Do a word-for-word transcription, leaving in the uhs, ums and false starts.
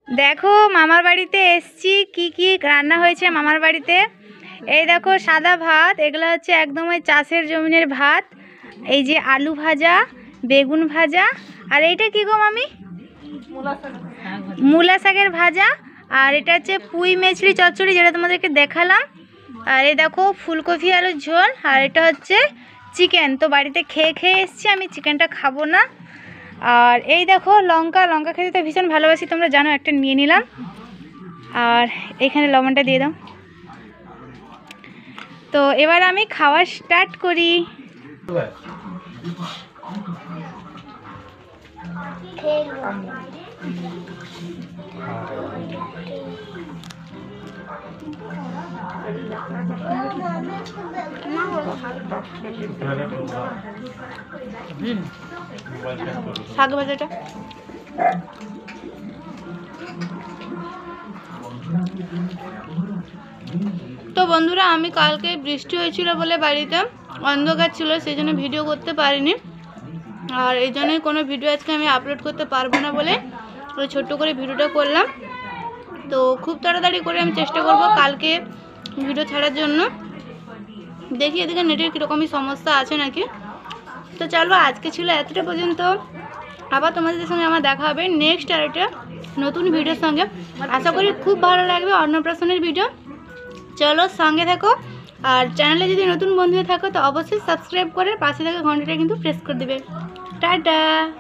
দেখো মামার বাড়িতে এসছি, কি কি রান্না হয়েছে মামার বাড়িতে। এই দেখো সাদা ভাত, এগুলো হচ্ছে একদম ওই চাষের জমিনের ভাত। এই যে আলু ভাজা, বেগুন ভাজা, আর এইটা কি গো মামি? মূলা শাকের ভাজা। আর এটা হচ্ছে পুঁই মেছলি চচ্চড়ি, যেটা তোমাদেরকে দেখালাম। আর এই দেখো ফুলকপি আলুর ঝোল। আর এটা হচ্ছে চিকেন। তো বাড়িতে খেয়ে খেয়ে এসছি, আমি চিকেনটা খাবো না। আর এই দেখো লঙ্কা, লঙ্কা খেতে তো ভীষণ ভালোবাসি, তোমরা জানো, একটা নিয়ে নিলাম। আর এখানে লবণটা দিয়ে দাও। তো এবার আমি খাওয়া স্টার্ট করি। শাক ভাজাটা তো বন্ধুরা, আমি কালকে বৃষ্টি হয়েছিল বলে বাড়িতে অন্ধকার ছিল, সেই জন্য ভিডিও করতে পারিনি। আর এই জন্যই কোনো ভিডিও আজকে আমি আপলোড করতে পারবো না বলে ওই ছোট্ট করে ভিডিওটা করলাম। তো খুব তাড়াতাড়ি করে আমি চেষ্টা করব কালকে ভিডিও ছাড়ার জন্য। দেখি এদিকে নেটের কীরকমই সমস্যা আছে নাকি। তো চলো, আজকে ছিল এতটা পর্যন্ত। আবার তোমাদের সঙ্গে আমার দেখা হবে নেক্সট আর একটা নতুন ভিডিওর সঙ্গে। আশা করি খুব ভালো লাগবে অন্নপ্রাশনের ভিডিও। চলো সঙ্গে থাকো। আর চ্যানেলে যদি নতুন বন্ধু থাকো তো অবশ্যই সাবস্ক্রাইব করে পাশে থাকা ঘন্টাটা কিন্তু প্রেস করে দেবে। টাটা।